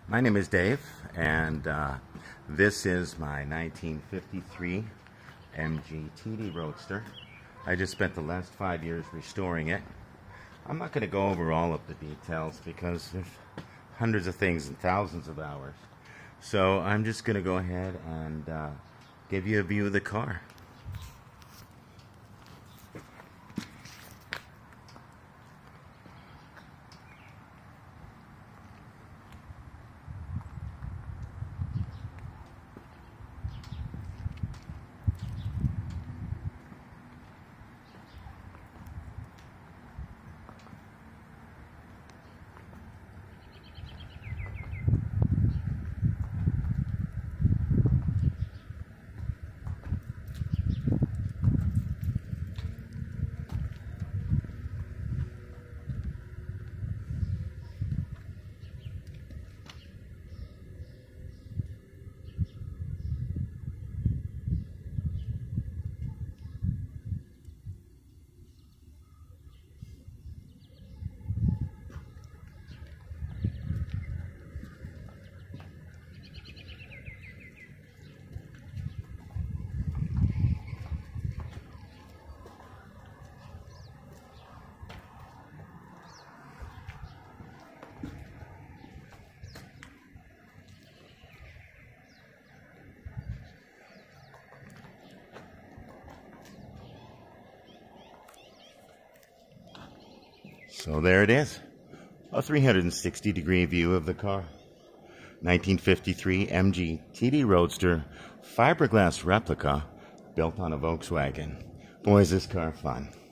My name is Dave, and this is my 1953 MG Roadster. I just spent the last 5 years restoring it. I'm not going to go over all of the details because there's hundreds of things and thousands of hours. So I'm just going to go ahead and give you a view of the car. So there it is, a 360-degree view of the car. 1953 MG TD Roadster, fiberglass replica, built on a Volkswagen. Boy, is this car fun.